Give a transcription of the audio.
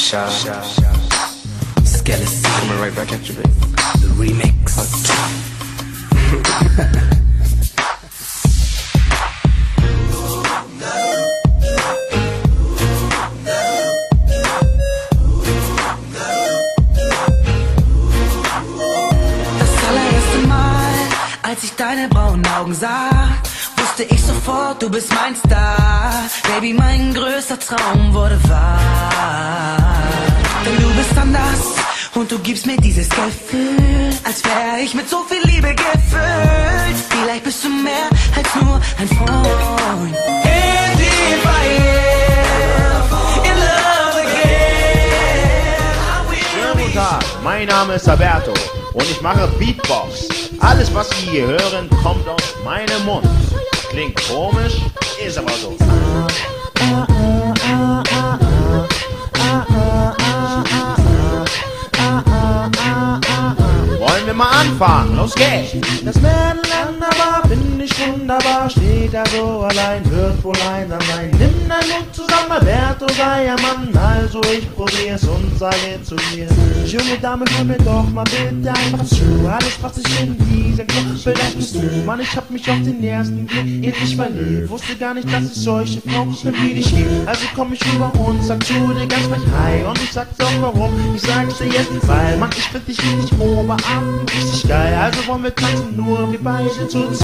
Sha. Skeleton. Coming right back at you, baby. The remix. Das allererste Mal, als ich deine braunen Augen sah, wusste ich sofort, du bist mein Star. Baby, mein größter Traum wurde wahr. Denn du bist anders und du gibst mir dieses Gefühl, als wäre ich mit so viel Liebe gefüllt. Vielleicht bist du mehr als nur ein Freund. And if I am in love again. Schönen guten Tag, mein Name ist Alberto und ich mache Beatbox. Alles, was Sie hier hören, kommt aus meinem Mund. Klingt komisch, ist aber so. Wollen wir mal anfangen? Los geht's! Das Mädel aber find ich wunderbar, steht da so allein, hört wohl einer mein. Nimm dein Mund zusammen, Alberto sei ein Mann, also ich probier's und sage zu dir. Junge Dame, hör mir doch mal bitte einfach zu, alles was ich in diesem Club, vielleicht bist du, Mann, ich hab mich auf den ersten Blick in dich verliebt, wusste gar nicht, dass es solche Frauen wie dich gibt, also komm ich rüber und sag zu dir ganz frech hi, und ich sag's auch warum, ich sag's dir jetzt, weil, Mann, ich find dich richtig oberarm, richtig geil, also wollen wir tanzen, nur wir beide zu